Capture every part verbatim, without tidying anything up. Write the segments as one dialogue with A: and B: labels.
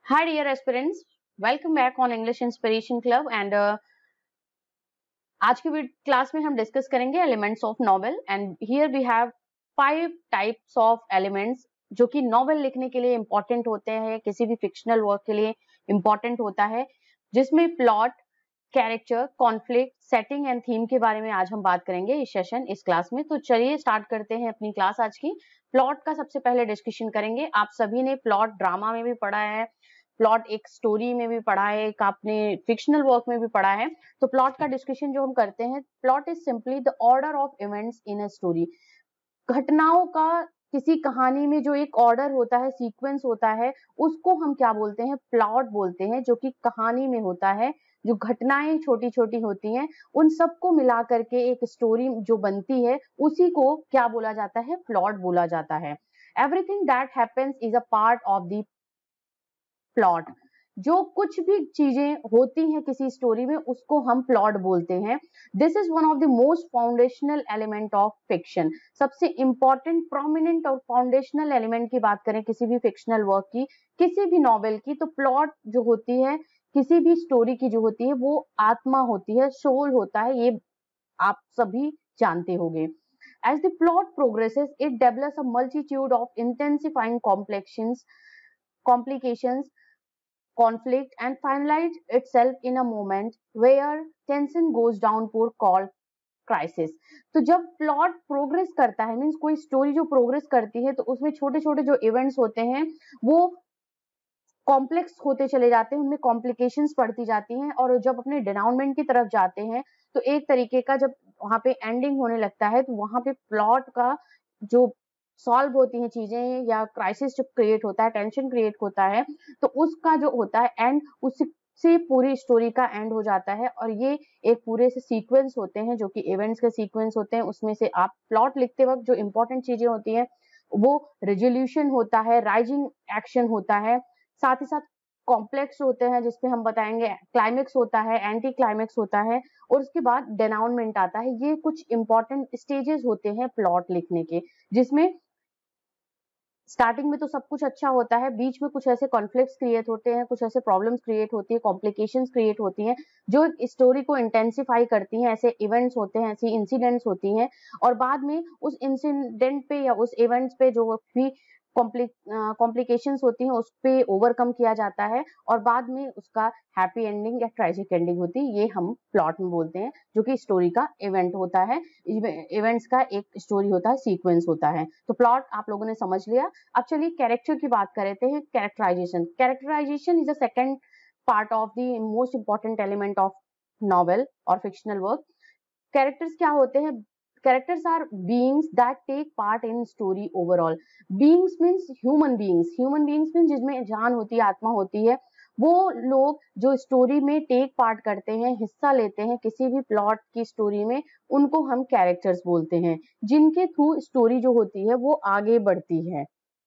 A: Hi, dear aspirants. Welcome back on English Inspiration Club and uh, आज की class में हम डिस्कस करेंगे elements of novel and here we have five types of elements जो कि novel लिखने के लिए इंपॉर्टेंट होते हैं, किसी भी फिक्शनल वर्क के लिए इंपॉर्टेंट होता है, जिसमें plot, character, conflict, setting and theme के बारे में आज हम बात करेंगे इस सेशन इस क्लास में। तो चलिए स्टार्ट करते हैं अपनी क्लास आज की। प्लॉट का सबसे पहले डिस्कशन करेंगे। आप सभी ने प्लॉट ड्रामा में भी पढ़ा है, प्लॉट एक स्टोरी में भी पढ़ा है, एक आपने फिक्शनल वर्क में भी पढ़ा है। तो प्लॉट का डिस्कशन जो हम करते हैं, plot is simply the order of events in a story. घटनाओं का किसी कहानी में जो एक ऑर्डर होता है, सीक्वेंस होता है, उसको हम क्या बोलते हैं? प्लॉट बोलते हैं। जो कि कहानी में होता है, जो घटनाएं छोटी छोटी होती हैं, उन सबको मिला करके एक स्टोरी जो बनती है, उसी को क्या बोला जाता है? प्लॉट बोला जाता है। Everything that happens is a part of the plot. जो कुछ भी चीजें होती हैं किसी स्टोरी में, उसको हम प्लॉट बोलते हैं। This is one of the most foundational element of fiction. सबसे इंपॉर्टेंट, प्रोमिनेंट और फाउंडेशनल एलिमेंट की बात करें किसी भी फिक्शनल वर्क की, किसी भी नॉवेल की, तो प्लॉट जो होती है किसी भी स्टोरी की जो होती है, वो आत्मा होती है, सोल होता है। ये आप सभी जानते होंगे। As the plot progresses, it develops a multitude of intensifying complexions, complications, conflict, and finalize itself in a moment where tension goes down for called crisis. तो जब प्लॉट प्रोग्रेस करता है, मीन्स कोई स्टोरी जो प्रोग्रेस करती है, तो उसमें छोटे छोटे जो इवेंट्स होते हैं वो कॉम्प्लेक्स होते चले जाते हैं, उनमें कॉम्प्लिकेशंस बढ़ती जाती हैं, और जब अपने डेनाउनमेंट की तरफ जाते हैं, तो एक तरीके का जब वहां पे एंडिंग होने लगता है, तो वहां पे प्लॉट का जो सॉल्व होती हैं चीजें, या क्राइसिस जो क्रिएट होता है, टेंशन क्रिएट होता है, तो उसका जो होता है एंड, उससे पूरी स्टोरी का एंड हो जाता है। और ये एक पूरे से सीक्वेंस होते हैं, जो कि इवेंट्स के सीक्वेंस होते हैं। उसमें से आप प्लॉट लिखते वक्त जो इंपॉर्टेंट चीजें होती हैं, वो रेजोल्यूशन होता है, राइजिंग एक्शन होता है, साथ ही साथ कॉम्प्लेक्स होते हैं, जिसपे हम बताएंगे क्लाइमेक्स होता है, एंटी क्लाइमेक्स होता है, और उसके बाद डेनाउनमेंट आता है। ये कुछ इंपॉर्टेंट स्टेजेस होते हैं प्लॉट लिखने के, जिसमें स्टार्टिंग में तो सब कुछ अच्छा होता है, बीच में कुछ ऐसे कॉन्फ्लिक्ट्स क्रिएट होते हैं, कुछ ऐसे प्रॉब्लम्स क्रिएट होती है, कॉम्प्लिकेशंस क्रिएट होती हैं, जो स्टोरी को इंटेंसिफाई करती हैं। ऐसे इवेंट्स होते हैं, ऐसी इंसिडेंट्स होती हैं, और बाद में उस इंसिडेंट पे या उस इवेंट्स पे जो भी कॉम्प्लिकेशंस होती हैं, उस पे ओवरकम किया जाता है, और बाद में उसका हैप्पी एंडिंग या ट्रेजिक एंडिंग होती है। ये हम प्लॉट में बोलते हैं, जो कि स्टोरी का इवेंट होता है, इवेंट्स का एक स्टोरी होता है, सीक्वेंस होता है। तो प्लॉट आप लोगों ने समझ लिया। अब चलिए कैरेक्टर की बात करते हैं। Characterization characterization is the second part of the most important element of novel और फिक्शनल वर्क। कैरेक्टर्स क्या होते हैं? Characters are beings that take part in story overall. Beings means human beings. Human beings means जिसमें जान होती है, आत्मा होती है। वो लोग जो स्टोरी में टेक पार्ट करते हैं, हिस्सा लेते हैं किसी भी प्लॉट की स्टोरी में, उनको हम कैरेक्टर्स बोलते हैं, जिनके थ्रू स्टोरी जो होती है वो आगे बढ़ती है।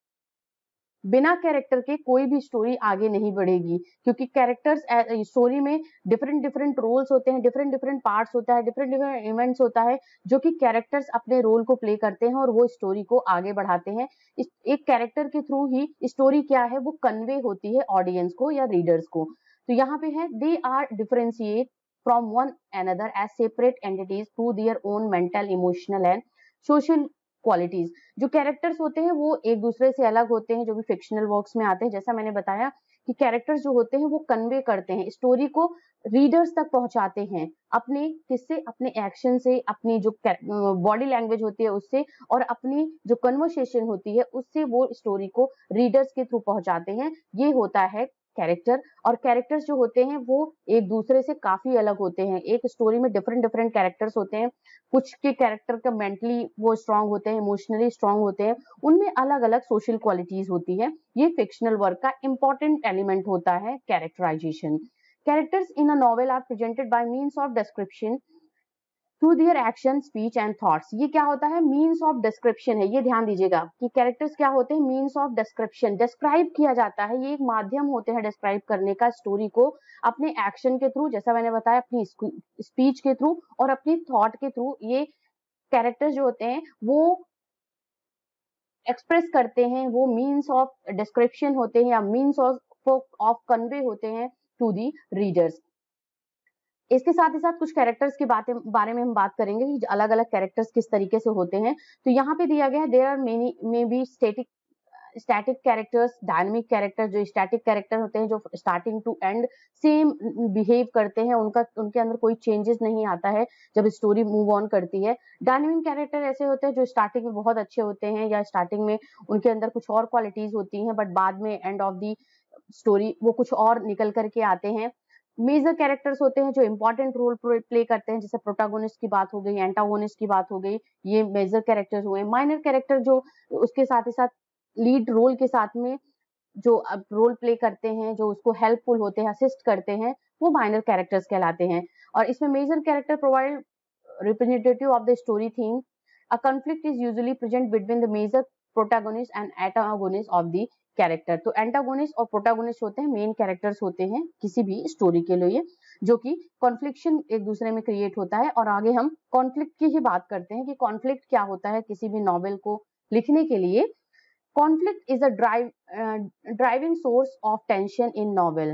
A: बिना कैरेक्टर के कोई भी स्टोरी आगे नहीं बढ़ेगी, क्योंकि कैरेक्टर्स स्टोरी में डिफरेंट डिफरेंट रोल्स होते हैं, डिफरेंट डिफरेंट पार्ट्स होता है, डिफरेंट डिफरेंट इवेंट्स होता है, जो कि कैरेक्टर्स अपने रोल को प्ले करते हैं और वो स्टोरी को आगे बढ़ाते हैं। एक कैरेक्टर के थ्रू ही स्टोरी क्या है वो कन्वे होती है ऑडियंस को या रीडर्स को। तो यहाँ पे है, they are differentiate from one another as separate entities through their own mental, emotional and social qualities. जो कैरेक्टर्स होते हैं वो एक दूसरे से अलग होते हैं, जो भी फिक्शनल वर्क्स में आते हैं। जैसा मैंने बताया कि कैरेक्टर्स जो होते हैं वो कन्वे करते हैं, स्टोरी को रीडर्स तक पहुंचाते हैं, अपने किससे? अपने एक्शन से, अपनी जो बॉडी लैंग्वेज होती है उससे, और अपनी जो कन्वर्सेशन होती है उससे वो स्टोरी को रीडर्स के थ्रू पहुंचाते हैं। ये होता है कैरेक्टर। और कैरेक्टर्स जो होते हैं वो एक दूसरे से काफी अलग होते हैं। एक स्टोरी में डिफरेंट डिफरेंट कैरेक्टर्स होते हैं। कुछ के कैरेक्टर का मेंटली वो स्ट्रांग होते हैं, इमोशनली स्ट्रांग होते हैं, उनमें अलग अलग सोशल क्वालिटीज होती है। ये फिक्शनल वर्क का इंपॉर्टेंट एलिमेंट होता है, characterization. Characters in a novel are presented by means of description through their action, speech and thoughts. ये क्या होता है? मीन्स ऑफ डिस्क्रिप्शन है। ये ध्यान दीजिएगा कि कैरेक्टर्स क्या होते हैं? मीन्स ऑफ डिस्क्रिप्शन, डिस्क्राइब किया जाता है। ये एक माध्यम होते हैं डिस्क्राइब करने का स्टोरी को, अपने एक्शन के थ्रू, जैसा मैंने बताया, अपनी स्पीच के थ्रू और अपनी थॉट के थ्रू। ये कैरेक्टर्स जो होते हैं वो एक्सप्रेस करते हैं, वो मीन्स ऑफ डिस्क्रिप्शन होते हैं या मीन्स ऑफ ऑफ कन्वे होते हैं टू दी रीडर्स। इसके साथ ही साथ कुछ कैरेक्टर्स के बातें बारे में हम बात करेंगे कि अलग अलग कैरेक्टर्स किस तरीके से होते हैं। तो यहाँ पे दिया गया है there are many may be static static characters, dynamic character. जो स्टैटिक कैरेक्टर होते हैं जो starting to end same behave करते हैं, उनका उनके अंदर कोई चेंजेस नहीं आता है जब स्टोरी मूव ऑन करती है। डायनामिक कैरेक्टर ऐसे होते हैं जो स्टार्टिंग में बहुत अच्छे होते हैं या स्टार्टिंग में उनके अंदर कुछ और क्वालिटीज होती हैं, बट बाद में एंड ऑफ दी स्टोरी वो कुछ और निकल करके आते हैं। मेजर कैरेक्टर्स होते हैं जो इंपॉर्टेंट रोल प्ले करते हैं, जैसे प्रोटागोनिस्ट की बात हो गई, एंटागोनिस्ट की बात हो गई, ये मेजर कैरेक्टर्स हुए। माइनर कैरेक्टर जो उसके साथ ही साथ लीड रोल के साथ में जो रोल प्ले करते हैं, जो उसको हेल्पफुल होते हैं, असिस्ट करते हैं, वो माइनर कैरेक्टर्स कहलाते हैं। और इसमें major character provide representative of the story theme. A conflict is usually present between the major protagonist and antagonist of the character. तो एंटागोनिस्ट और प्रोटैगनिस्ट होते हैं मेन कैरेक्टर्स होते हैं किसी भी स्टोरी के लिए, जो कि कॉन्फ्लिक्शन एक दूसरे में क्रिएट होता है। और आगे हम कॉन्फ्लिक्ट की ही बात करते हैं कि कॉन्फ्लिक्ट क्या होता है किसी भी नॉवेल को लिखने के लिए। Conflict is a drive, uh, driving source of tension in novel.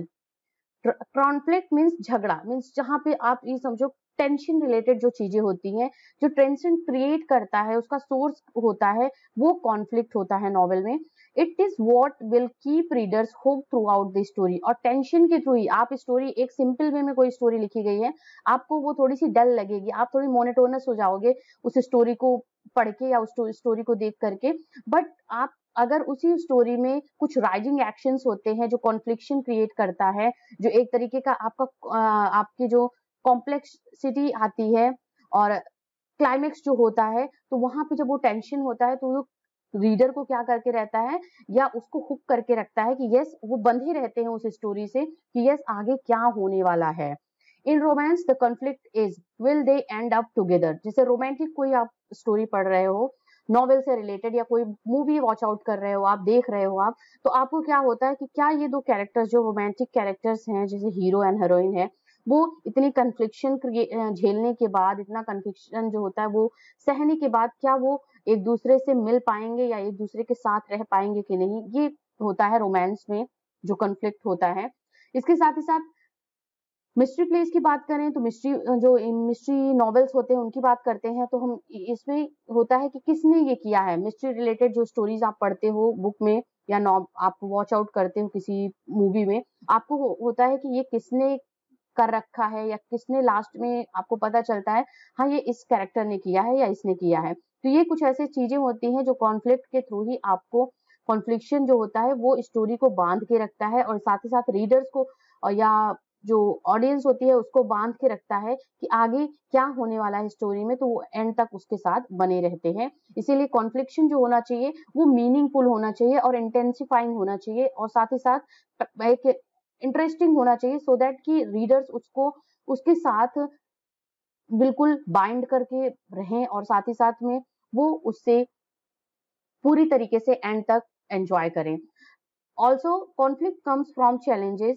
A: Conflict means झगड़ा, means जहाँ पे आप ये समझो टेंशन रिलेटेड जो चीजें होती हैं, जो टेंशन क्रिएट करता है, उसका सोर्स होता है, वो कॉन्फ्लिक्ट होता है नॉवेल में। It is what will keep readers hope throughout the story. और टेंशन के थ्रू ही आप स्टोरी, एक सिंपल वे में कोई स्टोरी लिखी गई है, आपको वो थोड़ी सी डल लगेगी, आप थोड़ी मोनोटोनस हो जाओगे उस स्टोरी को पढ़ के या उस स्टोरी को देख करके। बट आप अगर उसी स्टोरी में कुछ राइजिंग एक्शंस होते हैं जो कॉन्फ्लिक्शन क्रिएट करता है, जो एक तरीके का आपका आपकी जो कॉम्प्लेक्सिटी आती है और क्लाइमेक्स जो होता है, तो वहां पे जब वो टेंशन होता है तो वो रीडर को क्या करके रहता है या उसको हुक करके रखता है कि यस, वो बंधे रहते हैं उस स्टोरी से कि यस आगे क्या होने वाला है। In romance the conflict is will they end up together. जैसे रोमांटिक कोई आप स्टोरी पढ़ रहे हो नॉवेल से रिलेटेड, या कोई मूवी वॉच आउट कर रहे हो, आप देख रहे हो आप, तो आपको क्या होता है कि क्या ये दो कैरेक्टर्स जो रोमांटिक कैरेक्टर्स हैं, जैसे हीरो एंड हीरोइन है, वो इतनी कन्फ्लिक्शन झेलने के बाद, इतना कन्फ्लिक्शन जो होता है वो सहने के बाद, क्या वो एक दूसरे से मिल पाएंगे या एक दूसरे के साथ रह पाएंगे कि नहीं। ये होता है रोमांस में जो कन्फ्लिक्ट होता है। इसके साथ ही साथ मिस्ट्री प्लेस की बात करें तो मिस्ट्री जो मिस्ट्री नॉवेल्स होते हैं उनकी बात करते हैं, तो हम इसमें होता है कि किसने ये किया है। मिस्ट्री रिलेटेड जो स्टोरीज आप पढ़ते हो बुक में या नॉव आप वॉच आउट करते हो किसी मूवी में, आपको हो, होता है कि ये किसने कर रखा है या किसने, लास्ट में आपको पता चलता है हाँ ये इस कैरेक्टर ने किया है या इसने किया है। तो ये कुछ ऐसी चीजें होती हैं जो कॉन्फ्लिक्ट के थ्रू ही आपको, कॉन्फ्लिक्शन जो होता है वो स्टोरी को बांध के रखता है और साथ ही साथ रीडर्स को या जो ऑडियंस होती है उसको बांध के रखता है कि आगे क्या होने वाला है स्टोरी में, तो वो एंड तक उसके साथ बने रहते हैं। इसीलिए कॉन्फ्लिक्शन जो होना चाहिए वो मीनिंगफुल होना चाहिए और इंटेंसिफाइंग होना चाहिए और साथ ही साथ एक इंटरेस्टिंग होना चाहिए, सो दैट कि रीडर्स उसको उसके साथ बिल्कुल बाइंड करके रहें और साथ ही साथ में वो उससे पूरी तरीके से एंड तक एंजॉय करें। Also conflict comes from challenges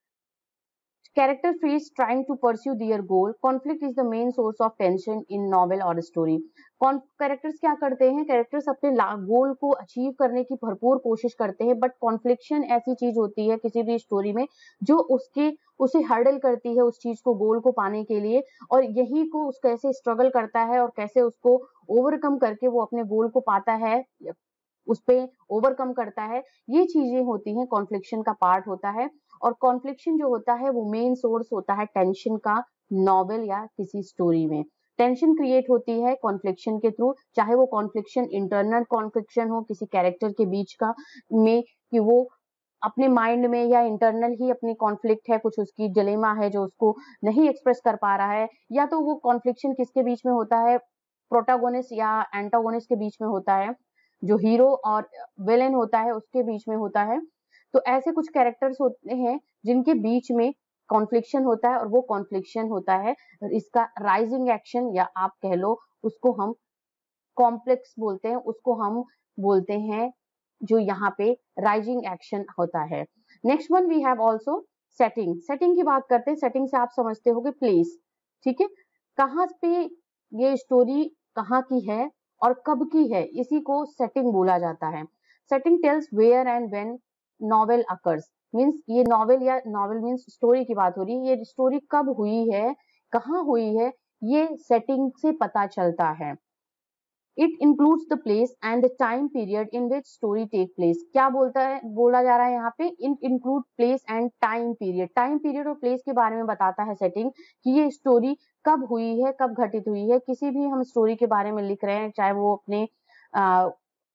A: character face trying to pursue their goal. Conflict is the main source of tension in novel or story. Characters क्या करते हैं, कैरेक्टर्स अपने गोल को अचीव करने की भरपूर कोशिश करते हैं, बट कॉन्फ्लिक्शन ऐसी चीज होती है किसी भी स्टोरी में जो उसके उसे हर्डल करती है उस चीज को, गोल को पाने के लिए, और यही को उस कैसे स्ट्रगल करता है और कैसे उसको ओवरकम करके वो अपने गोल को पाता है, उस पे ओवरकम करता है। ये चीजें होती हैं, कॉन्फ्लिक्शन का पार्ट होता है। और कॉन्फ्लिक्शन जो होता है वो मेन सोर्स होता है टेंशन का नॉवेल या किसी स्टोरी में। टेंशन क्रिएट होती है कॉन्फ्लिक्शन के थ्रू, चाहे वो कॉन्फ्लिक्शन इंटरनल कॉन्फ्लिक्शन हो किसी कैरेक्टर के बीच का में, कि वो अपने माइंड में या इंटरनल ही अपनी कॉन्फ्लिक्ट है, कुछ उसकी डिलेमा है जो उसको नहीं एक्सप्रेस कर पा रहा है, या तो वो कॉन्फ्लिक्शन किसके बीच में होता है, प्रोटागोनिस्ट या एंटागोनिस्ट के बीच में होता है, जो हीरो और विलेन होता है उसके बीच में होता है। तो ऐसे कुछ कैरेक्टर्स होते हैं जिनके बीच में कॉन्फ्लिक्शन होता है और वो कॉन्फ्लिक्शन होता है इसका राइजिंग एक्शन, या आप कह लो उसको हम कॉम्प्लेक्स बोलते हैं, उसको हम बोलते हैं जो यहाँ पे राइजिंग एक्शन होता है। Next one we have also setting. Setting की बात करते हैं। सेटिंग से आप समझते हो प्लेस, ठीक है, कहाँ पे ये स्टोरी कहाँ की है और कब की है, इसी को सेटिंग बोला जाता है। Setting tells where and when novel occurs. Means ये नॉवेल या नॉवेल मीन्स स्टोरी की बात हो रही है, ये स्टोरी कब हुई है, कहाँ हुई है, ये सेटिंग से पता चलता है। It includes the place and the time period in which story take place. क्या बोलता है बोला जा रहा है यहाँ पे, in include place and time period. Time period और प्लेस के बारे में बताता है सेटिंग कि ये स्टोरी कब हुई है, कब घटित हुई है। किसी भी हम स्टोरी के बारे में लिख रहे हैं, चाहे वो अपने आ,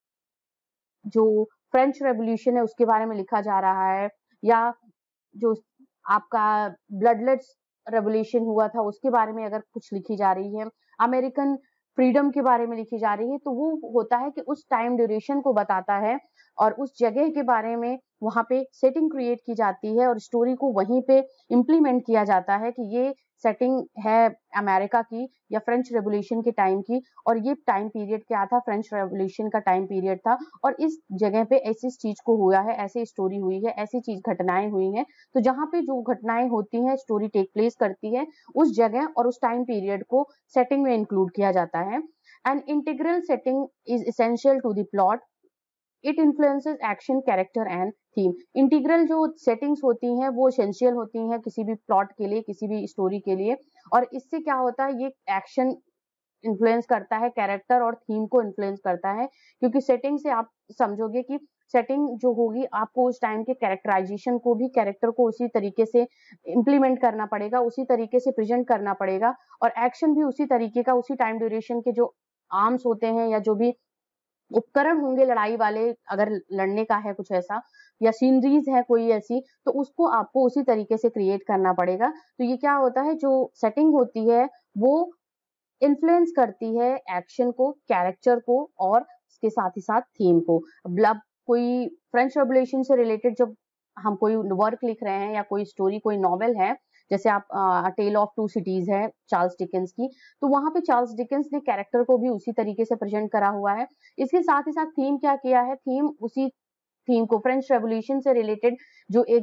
A: जो फ्रेंच रेवोल्यूशन है उसके बारे में लिखा जा रहा है, या जो आपका ब्लडलेस रेवोल्यूशन हुआ था उसके बारे में अगर कुछ लिखी जा रही है, अमेरिकन फ्रीडम के बारे में लिखी जा रही है, तो वो होता है कि उस टाइम ड्यूरेशन को बताता है और उस जगह के बारे में वहां पे सेटिंग क्रिएट की जाती है और स्टोरी को वहीं पे इम्प्लीमेंट किया जाता है कि ये सेटिंग है अमेरिका की या फ्रेंच रेवोल्यूशन के टाइम की, और ये टाइम पीरियड क्या था, फ्रेंच रेवोल्यूशन का टाइम पीरियड था, और इस जगह पे ऐसी चीज को हुआ है, ऐसी स्टोरी हुई है, ऐसी चीज घटनाएं हुई हैं। तो जहाँ पे जो घटनाएं होती हैं, स्टोरी टेक प्लेस करती है, उस जगह और उस टाइम पीरियड को सेटिंग में इंक्लूड किया जाता है। An integral setting is essential to the plot. It influences action, character and theme. Integral जो सेटिंग्स होती हैं वो एसेंशियल होती हैं किसी भी प्लॉट के लिए, किसी भी स्टोरी के लिए, और इससे क्या होता है, ये एक्शन इन्फ्लुएंस करता है, कैरेक्टर और थीम को इन्फ्लुएंस करता है, क्योंकि सेटिंग से आप समझोगे कि सेटिंग जो होगी आपको उस टाइम के कैरेक्टराइजेशन को भी, कैरेक्टर को उसी तरीके से इम्प्लीमेंट करना पड़ेगा, उसी तरीके से प्रेजेंट करना पड़ेगा, और एक्शन भी उसी तरीके का, उसी टाइम ड्यूरेशन के जो आर्म्स होते हैं या जो भी उपकरण होंगे लड़ाई वाले, अगर लड़ने का है कुछ ऐसा, या सीनरीज है कोई ऐसी, तो उसको आपको उसी तरीके से क्रिएट करना पड़ेगा। तो ये क्या होता है, जो सेटिंग होती है वो इन्फ्लुएंस करती है एक्शन को, कैरेक्टर को, और इसके साथ ही साथ थीम को। अब कोई फ्रेंच रेवोल्यूशन से रिलेटेड जब हम कोई वर्क लिख रहे हैं या कोई स्टोरी, कोई नॉवेल है, जैसे आप टेल ऑफ टू सिटीज है चार्ल्स डिकेंस की, तो वहां पे चार्ल्स डिकेंस ने कैरेक्टर को भी उसी तरीके से प्रेजेंट करा हुआ है। इसके साथ ही साथ थीम क्या किया है, थीम उसी थीम को, फ्रेंच रेवोल्यूशन से रिलेटेड जो एक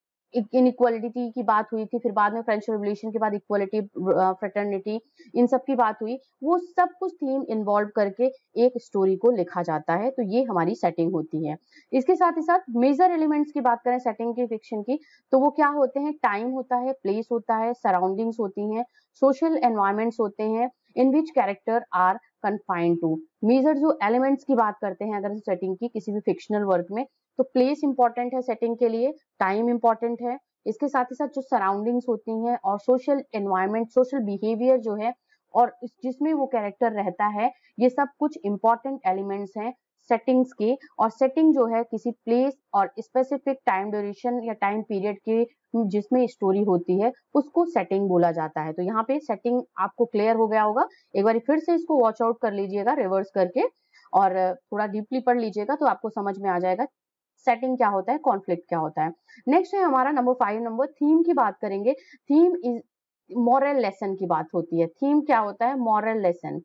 A: इनइक्वालिटी की बात हुई थी, फिर बाद में फ्रेंच रेवोल्यूशन के बाद इक्वालिटी, फ्रेटर्निटी, इन सब की बात हुई, वो सब कुछ थीम इन्वॉल्व करके एक स्टोरी को लिखा जाता है। तो ये हमारी सेटिंग होती है। इसके साथ ही साथ मेजर एलिमेंट्स की बात करें सेटिंग की, फिक्शन की, तो वो क्या होते हैं, टाइम होता है, प्लेस होता है, सराउंडिंग्स होती हैं, सोशल एनवायरमेंट्स होते हैं, in which character are confined to. Major जो एलिमेंट्स की बात करते हैं अगर सेटिंग की किसी भी फिक्शनल वर्क में, तो प्लेस इंपॉर्टेंट है सेटिंग के लिए, टाइम इंपॉर्टेंट है, इसके साथ ही साथ जो सराउंडिंग्स होती हैं और सोशल एनवायरनमेंट, सोशल बिहेवियर जो है, और जिसमें वो कैरेक्टर रहता है, ये सब कुछ इंपॉर्टेंट एलिमेंट्स हैं सेटिंग्स के। और सेटिंग जो है किसी प्लेस और स्पेसिफिक टाइम ड्यूरेशन या टाइम पीरियड के जिसमें स्टोरी होती है उसको सेटिंग बोला जाता है। तो यहाँ पे सेटिंग आपको क्लियर हो गया होगा। एक बार फिर से इसको वॉच आउट कर लीजिएगा रिवर्स करके और थोड़ा डीपली पढ़ लीजिएगा तो आपको समझ में आ जाएगा सेटिंग क्या होता है, कॉन्फ्लिक्ट क्या होता है। नेक्स्ट है हमारा नंबर फाइव नंबर थीम की बात करेंगे। थीम इज मॉरल लेसन की बात होती है। थीम क्या होता है, मॉरल लेसन।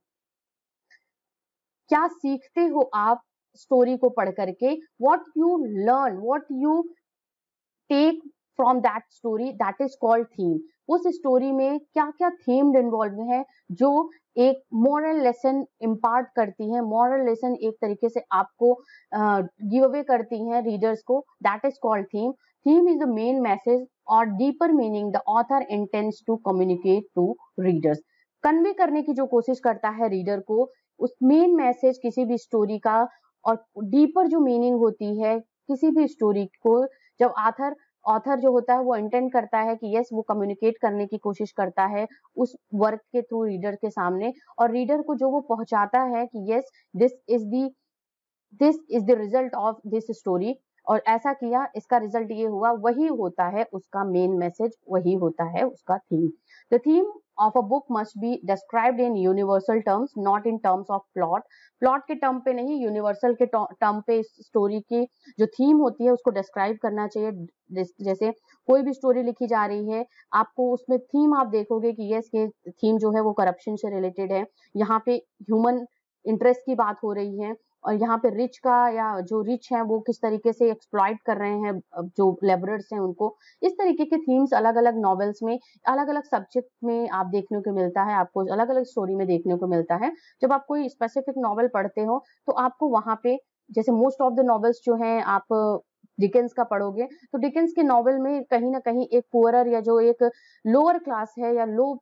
A: क्या सीखते हो आप स्टोरी को पढ़ करके, what you learn, what you take from that story, that is called theme. उस स्टोरी में क्या क्या थीम्ड इन्वॉल्व है जो एक मॉरल लेसन इम्पार्ट करती है, मॉरल लेसन एक तरीके से आपको गिव अवे करती हैं रीडर्स को, that is called theme. Theme is the main message और deeper meaning the author intends to communicate to readers. Convey करने की जो कोशिश करता है रीडर को, उस मेन मैसेज किसी भी स्टोरी का, और डीपर जो मीनिंग होती है किसी भी स्टोरी को, जब आथर ऑथर जो होता है वो इंटेंड करता है कि यस वो कम्युनिकेट करने की कोशिश करता है उस वर्क के थ्रू रीडर के सामने, और रीडर को जो वो पहुंचाता है कि yes this is the this is the result of this story, और ऐसा किया, इसका रिजल्ट ये हुआ, वही होता है उसका मेन मैसेज, वही होता है उसका theme. The theme of a book must be described in universal terms, not in terms of plot. Plot के टर्म पे नहीं, यूनिवर्सल के टर्म पे स्टोरी की जो थीम होती है उसको डिस्क्राइब करना चाहिए। जैसे कोई भी स्टोरी लिखी जा रही है, आपको उसमें थीम आप देखोगे कि यस ये थीम जो है वो करप्शन से रिलेटेड है, यहाँ पे ह्यूमन इंटरेस्ट की बात हो रही है, और यहाँ पे रिच का या जो रिच है वो किस तरीके से एक्सप्लॉइट कर रहे हैं जो लेबरर्स हैं उनको। इस तरीके के थीम्स अलग अलग नॉवेल्स में, अलग अलग सब्जेक्ट में आप देखने को मिलता है, आपको अलग अलग स्टोरी में देखने को मिलता है। जब आप कोई स्पेसिफिक नॉवेल पढ़ते हो तो आपको वहां पे, जैसे मोस्ट ऑफ द नॉवेल्स जो हैं आप डिकेंस का पढ़ोगे तो डिकेंस के नॉवेल में कहीं ना कहीं एक पुअरर या जो एक लोअर क्लास है या लो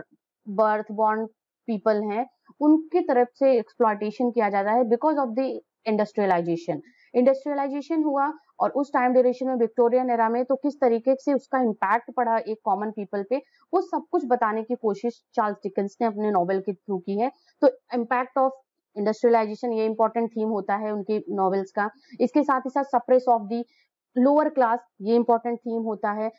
A: बर्थ बॉर्न पीपल हैं उनकी तरफ से एक्सप्लॉयटेशन किया जाता है because of the industrialization. Industrialization हुआ और उस टाइम ड्यूरेशन में विक्टोरियन एरा में तो किस तरीके से उसका इम्पैक्ट पड़ा एक कॉमन पीपल पे, वो सब कुछ बताने की कोशिश चार्ल्स डिकेंस ने अपने नॉवेल के थ्रू की है। तो इम्पैक्ट ऑफ इंडस्ट्रियलाइजेशन ये इंपॉर्टेंट थीम होता है उनके नॉवेल्स का। इसके साथ ही साथ suppress of the lower class ये इंपॉर्टेंट थीम होता है।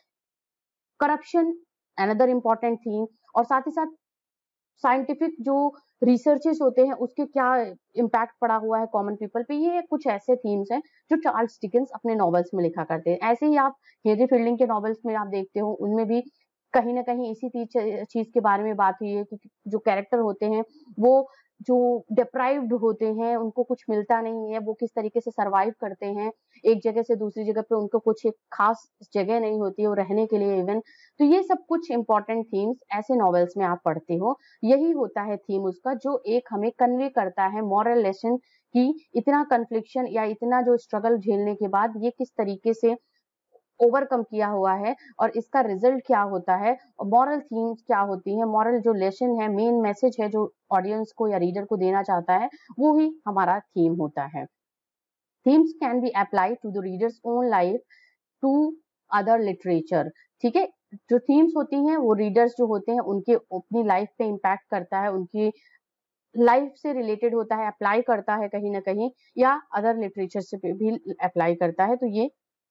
A: करप्शन अनदर इंपॉर्टेंट थीम, और साथ ही साथ साइंटिफिक जो रिसर्चेस होते हैं उसके क्या इम्पैक्ट पड़ा हुआ है कॉमन पीपल पे, ये कुछ ऐसे थीम्स हैं जो चार्ल्स डिकेंस अपने नॉवेल्स में लिखा करते हैं। ऐसे ही आप हेनरी फील्डिंग के नॉवेल्स में आप देखते हो उनमें भी कहीं ना कहीं इसी चीज के बारे में बात हुई है कि जो कैरेक्टर होते हैं वो जो डिप्राइव्ड होते हैं, उनको कुछ मिलता नहीं है, वो किस तरीके से सरवाइव करते हैं एक जगह से दूसरी जगह पे, उनको कुछ एक खास जगह नहीं होती है वो रहने के लिए इवन। तो ये सब कुछ इंपॉर्टेंट थीम्स ऐसे नॉवेल्स में आप पढ़ते हो। यही होता है थीम उसका जो एक हमें कन्वे करता है मॉरल लेसन कि इतना कन्फ्लिक्शन या इतना जो स्ट्रगल झेलने के बाद ये किस तरीके से ओवरकम किया हुआ है और इसका रिजल्ट क्या होता है, और मॉरल थीम्स क्या होती है, मॉरल जो लेसन है, मेन मैसेज है जो ऑडियंस को या रीडर को देना चाहता है, वो ही हमारा थीम होता है। Themes can be applied to the readers own life to other literature. ठीक है, जो थीम्स होती हैं वो रीडर्स जो होते हैं उनके अपनी लाइफ पे इम्पैक्ट करता है, उनकी लाइफ से रिलेटेड होता है, अप्लाई करता है कहीं ना कहीं, या अदर लिटरेचर से भी अप्लाई करता है। तो ये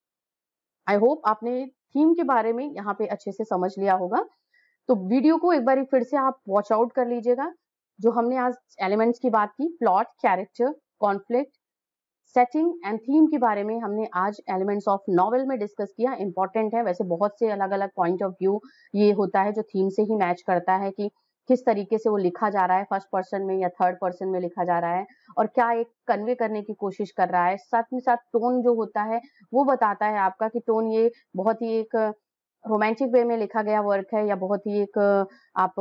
A: आई होप आपने थीम के बारे में यहाँ पे अच्छे से समझ लिया होगा। तो वीडियो को एक बार फिर से आप वॉच आउट कर लीजिएगा। जो हमने आज एलिमेंट्स की बात की, plot, character, conflict, setting and theme के बारे में हमने आज एलिमेंट्स ऑफ नॉवेल में डिस्कस किया। इंपॉर्टेंट है, वैसे बहुत से अलग अलग पॉइंट ऑफ व्यू ये होता है जो थीम से ही मैच करता है कि किस तरीके से वो लिखा जा रहा है, फर्स्ट पर्सन में या थर्ड पर्सन में लिखा जा रहा है, और क्या एक कन्वे करने की कोशिश कर रहा है। साथ में साथ टोन जो होता है वो बताता है आपका कि टोन ये बहुत ही एक रोमांटिक वे में लिखा गया वर्क है या बहुत ही एक आप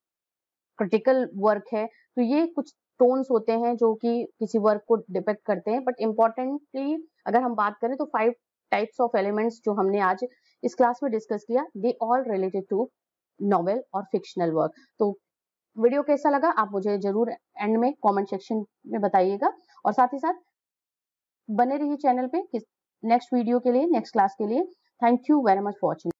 A: क्रिटिकल वर्क है। तो ये कुछ टोन्स होते हैं जो कि किसी वर्क को डिपेक्ट करते हैं। बट इम्पोर्टेंटली अगर हम बात करें तो फाइव टाइप्स ऑफ एलिमेंट्स जो हमने आज इस क्लास में डिस्कस किया, they all related to novel और फिक्शनल वर्क। तो वीडियो कैसा लगा आप मुझे जरूर एंड में कमेंट सेक्शन में बताइएगा, और साथ ही साथ बने रहिए चैनल पे नेक्स्ट वीडियो के लिए, नेक्स्ट क्लास के लिए। Thank you very much for watching.